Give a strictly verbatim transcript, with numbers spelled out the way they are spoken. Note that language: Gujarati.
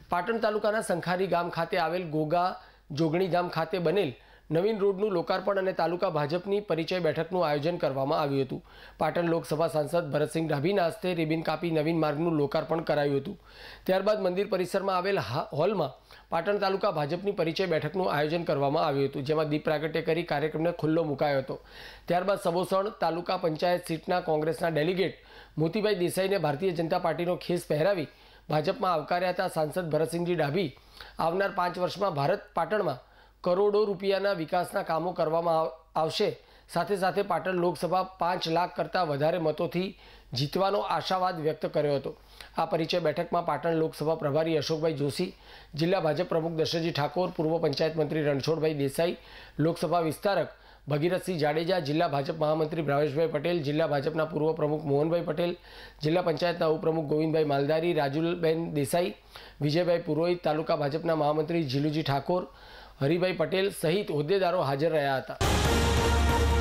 પાટણ તાલુકાના સંખારી ગામ ખાતે આવેલ ગોગા જોગણી ગામ ખાતે બનેલ નવીન રોડનું લોકાર્પણ અને તાલુકા ભાજપની પરિચય બેઠકનું આયોજન કરવામાં આવ્યું હતું। પાટણ લોકસભા સાંસદ ભરતસિંહ ડાભીના હસ્તે રિબિન કાપી નવીન માર્ગનું લોકાર્પણ કરાયું હતું। ત્યારબાદ મંદિર પરિસરમાં આવેલ હોલમાં પાટણ તાલુકા ભાજપની પરિચય બેઠકનું આયોજન કરવામાં આવ્યું હતું, જેમાં દીપ પ્રાગટ્ય કરી કાર્યક્રમને ખુલ્લો મુકાયો હતો। ત્યારબાદ સબોસણ તાલુકા પંચાયત સીટના કોંગ્રેસના ડેલિગેટ મોતીભાઈ દેસાઈને ભારતીય જનતા પાર્ટીનો ખેસ પહેરાવી ભાજપમાં આવકાર્યા હતા। સાંસદ ભરતસિંહજી ડાભી આવનાર પાંચ વર્ષમાં ભારત પાટણમાં કરોડો રૂપિયાના વિકાસના કામો કરવામાં આવશે, સાથે સાથે પાટણ લોકસભા પાંચ લાખ કરતાં વધારે મતોથી જીતવાનો આશાવાદ વ્યક્ત કર્યો હતો। આ પરિચય બેઠકમાં પાટણ લોકસભા પ્રભારી અશોકભાઈ જોશી, જિલ્લા ભાજપ પ્રમુખ દશરથજી ઠાકોર, પૂર્વ પંચાયત મંત્રી રણછોડભાઈ દેસાઈ, લોકસભા વિસ્તારક ભગીરથસિંહ જાડેજા, જિલ્લા ભાજપ મહામંત્રી ભાવેશભાઈ પટેલ, જિલ્લા ભાજપના પૂર્વ પ્રમુખ મોહનભાઈ પટેલ, જિલ્લા પંચાયતના ઉપપ્રમુખ ગોવિંદભાઈ માલધારી, રાજુલબેન દેસાઈ, વિજયભાઈ પુરોહિત, તાલુકા ભાજપના મહામંત્રી જીલુજી ઠાકોર, હરિભાઈ પટેલ સહિત હોદ્દેદારો હાજર રહ્યા હતા।